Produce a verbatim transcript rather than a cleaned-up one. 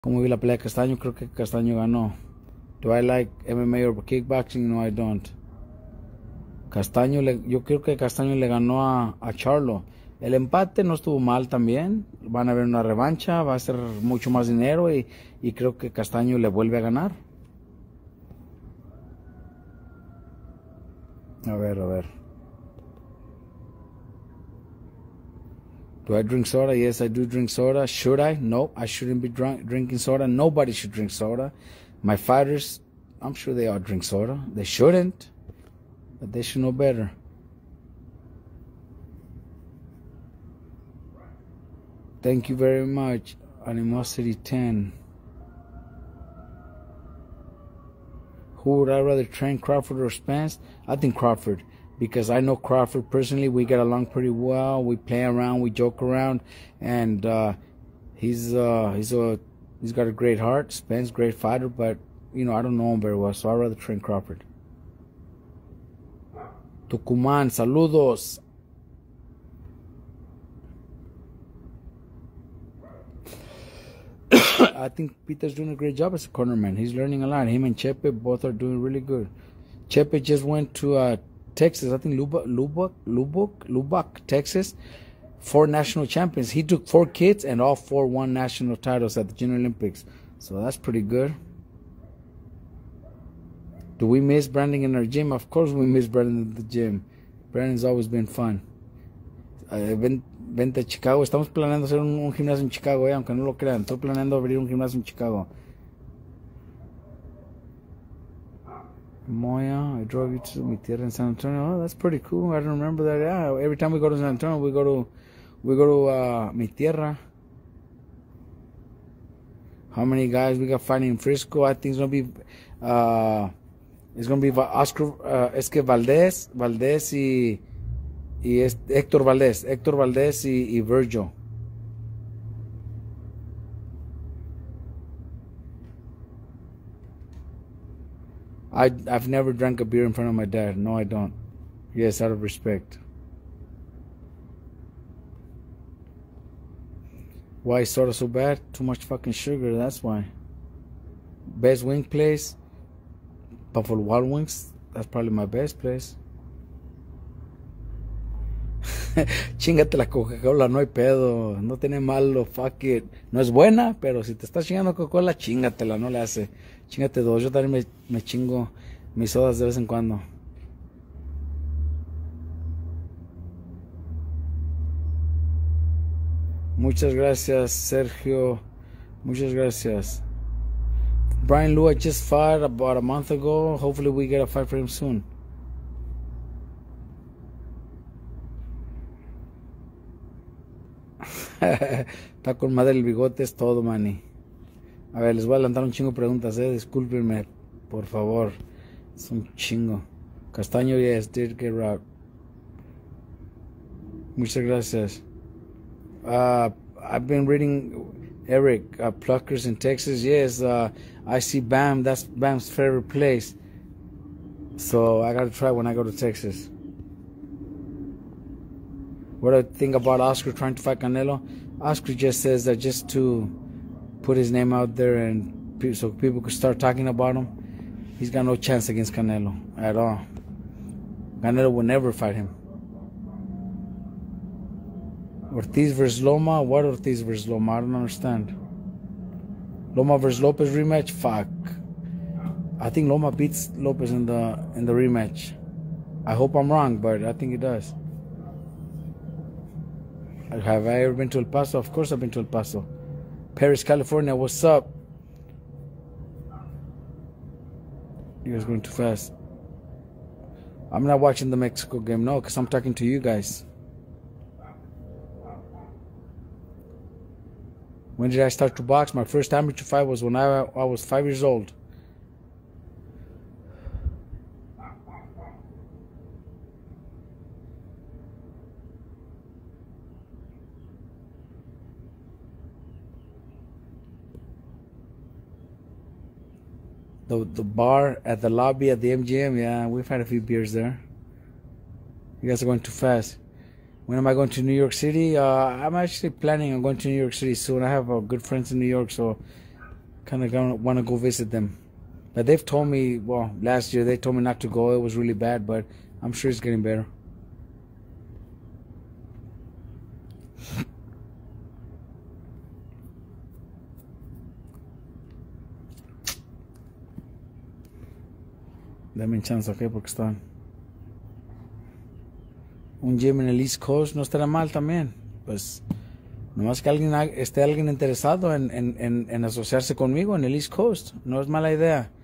Como vi la pelea de Castaño, creo que Castaño ganó. Do I like M M A or kickboxing? No, I don't. Castaño, le, yo creo que Castaño le ganó a, a Charlo. El empate no estuvo mal también. Van a haber una revancha, va a ser mucho más dinero y, y creo que Castaño le vuelve a ganar. A ver, a ver. Do I drink soda? Yes, I do drink soda. Should I? No, I shouldn't be drunk, drinking soda. Nobody should drink soda. My fighters, I'm sure they all drink soda. They shouldn't, but they should know better. Thank you very much, Animosity ten. Who would I rather train, Crawford or Spence? I think Crawford, because I know Crawford personally. We get along pretty well. We play around, we joke around, and uh, he's uh, he's a he's got a great heart. Spence, great fighter, but you know I don't know him very well, so I'd rather train Crawford. Tucumán, saludos. I think Peter's doing a great job as a cornerman. He's learning a lot. Him and Chepe both are doing really good. Chepe just went to uh, Texas. I think Lubbock, Lubbock, Lubbock, Lubbock, Texas. Four national champions. He took four kids and all four won national titles at the Junior Olympics. So that's pretty good. Do we miss Brandon in our gym? Of course we miss Brandon in the gym. Brandon's always been fun. Uh, ven, vente a Chicago. Estamos planeando hacer un, un gimnasio en Chicago, eh, aunque no lo crean. Estoy planeando abrir un gimnasio en Chicago. Moya, I drove you to mi tierra in San Antonio. Oh, that's pretty cool. I don't remember that. Yeah, every time we go to San Antonio, we go to we go to uh, mi tierra. How many guys we got fighting in Frisco? I think it's gonna be uh, it's gonna be Oscar. Uh, es que Valdez, Valdez y y es Héctor Valdez, Héctor Valdez y, y Virgil. I, I've never drank a beer in front of my dad. No, I don't. Yes, out of respect. Why is soda so bad? Too much fucking sugar, that's why. Best wing place? Buffalo Wild Wings. That's probably my best place. Chingate la Coca-Cola, no hay pedo. No tiene malo, fuck it. No es buena, pero si te estás chingando Coca-Cola, chingatela, no le hace. Chingate dos. Yo también me, me chingo mis sodas de vez en cuando. Muchas gracias, Sergio. Muchas gracias. Brian Lua just fought about a month ago. Hopefully we get a fight for him soon. Está con madre el bigote, es todo, mani. A ver, les voy a adelantar un chingo de preguntas, eh. Discúlpenme, por favor. Es un chingo. Castaño, yes, did get robbed. Muchas gracias. Uh, I've been reading Eric, uh, Pluckers in Texas. Yes, uh, I see Bam. That's Bam's favorite place. So I gotta try when I go to Texas. What do I think about Oscar trying to fight Canelo? Oscar just says that just to put his name out there and pe so people could start talking about him. He's got no chance against Canelo at all. Canelo will never fight him. Ortiz versus Loma? What Ortiz versus Loma? I don't understand. Loma versus Lopez rematch? Fuck. I think Loma beats Lopez in the in the rematch. I hope I'm wrong, but I think he does. Have I ever been to El Paso? Of course I've been to El Paso. Paris, California, what's up? You guys going too fast. I'm not watching the Mexico game, no, because I'm talking to you guys. When did I start to box? My first amateur fight was when I, I was five years old. The, the bar at the lobby at the M G M, yeah, we've had a few beers there. You guys are going too fast. When am I going to New York City? Uh, I'm actually planning on going to New York City soon. I have uh, good friends in New York, so kind of want to go visit them. But they've told me, well, last year they told me not to go. It was really bad, but I'm sure it's getting better. Dame chance, ok, porque están. Un gym en el East Coast no estará mal también. Pues, nomás que alguien esté alguien interesado en, en, en, en asociarse conmigo en el East Coast. No es mala idea.